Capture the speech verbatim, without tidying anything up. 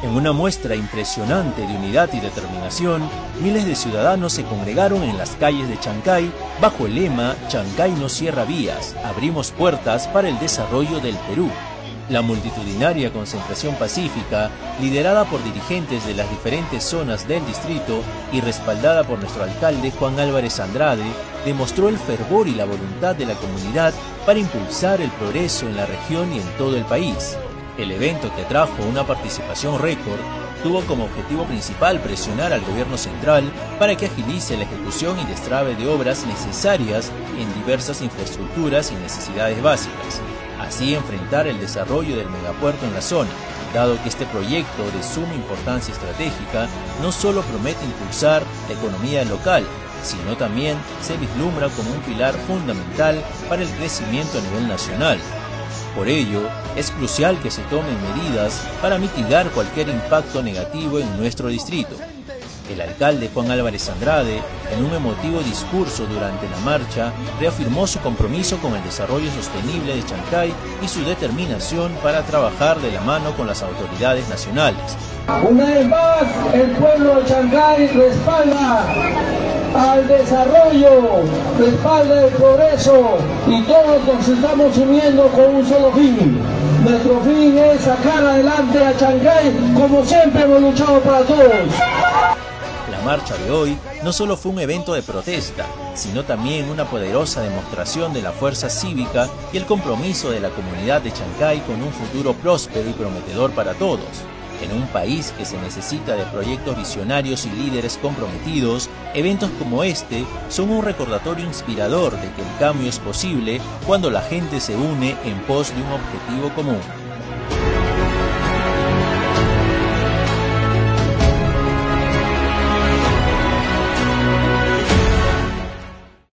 En una muestra impresionante de unidad y determinación, miles de ciudadanos se congregaron en las calles de Chancay bajo el lema «Chancay no cierra vías, abrimos puertas para el desarrollo del Perú». La multitudinaria concentración pacífica, liderada por dirigentes de las diferentes zonas del distrito y respaldada por nuestro alcalde Juan Álvarez Andrade, demostró el fervor y la voluntad de la comunidad para impulsar el progreso en la región y en todo el país. El evento, que trajo una participación récord, tuvo como objetivo principal presionar al gobierno central para que agilice la ejecución y destrabe de obras necesarias en diversas infraestructuras y necesidades básicas. Así enfrentar el desarrollo del megapuerto en la zona, dado que este proyecto de suma importancia estratégica no solo promete impulsar la economía local, sino también se vislumbra como un pilar fundamental para el crecimiento a nivel nacional. Por ello, es crucial que se tomen medidas para mitigar cualquier impacto negativo en nuestro distrito. El alcalde Juan Álvarez Andrade, en un emotivo discurso durante la marcha, reafirmó su compromiso con el desarrollo sostenible de Chancay y su determinación para trabajar de la mano con las autoridades nacionales. Una vez más, el pueblo de Chancay respalda al desarrollo, respalda el progreso, y todos nos estamos uniendo con un solo fin. Nuestro fin es sacar adelante a Chancay como siempre hemos luchado para todos. La marcha de hoy no solo fue un evento de protesta, sino también una poderosa demostración de la fuerza cívica y el compromiso de la comunidad de Chancay con un futuro próspero y prometedor para todos. En un país que se necesita de proyectos visionarios y líderes comprometidos, eventos como este son un recordatorio inspirador de que el cambio es posible cuando la gente se une en pos de un objetivo común.